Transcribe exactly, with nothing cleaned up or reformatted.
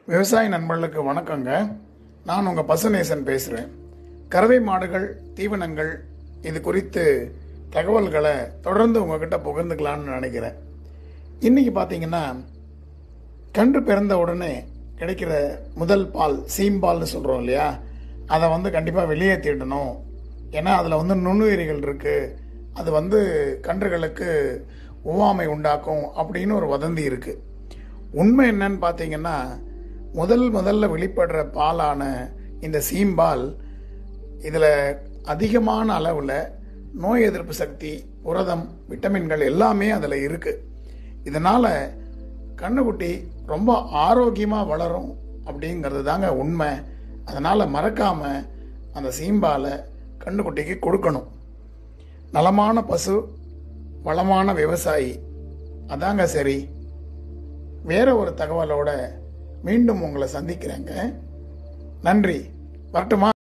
விவசாய நண்பர்களுக்கு வணக்கங்க. நான் உங்கள் பசுநேசன் பேசுகிறேன். கறவை மாடுகள், தீவனங்கள் இது குறித்து தகவல்களை தொடர்ந்து உங்ககிட்ட பகிர்ந்துக்கலான்னு நினைக்கிறேன். இன்றைக்கி பார்த்தீங்கன்னா, கன்று பிறந்த உடனே கிடைக்கிற முதல் பால், சீம்பால்னு சொல்கிறோம் இல்லையா, அதை வந்து கண்டிப்பாக வெளியேற்றிடணும். ஏன்னா அதில் வந்து நுண்ணுயிரிகள் இருக்குது, அது வந்து கன்றுகளுக்கு ஒவ்வாமை உண்டாக்கும் அப்படின்னு ஒரு வதந்தி இருக்குது. உண்மை என்னன்னு பார்த்தீங்கன்னா, முதல் முதல்ல வெளிப்படுற பாலான இந்த சீம்பால், இதில் அதிகமான அளவில் நோய் எதிர்ப்பு சக்தி, புரதம், விட்டமின்கள் எல்லாமே அதில் இருக்குது. இதனால் கன்றுக்குட்டி ரொம்ப ஆரோக்கியமாக வளரும் அப்படிங்கிறது தாங்க உண்மை. அதனால் மறக்காமல் அந்த சீம்பாலை கன்றுக்குட்டிக்கு கொடுக்கணும். நலமான பசு, வளமான விவசாயி, அதாங்க சரி. வேற ஒரு தகவலோட மீண்டும் உங்களை சந்திக்கிறேங்க. நன்றி. வரட்டுமா?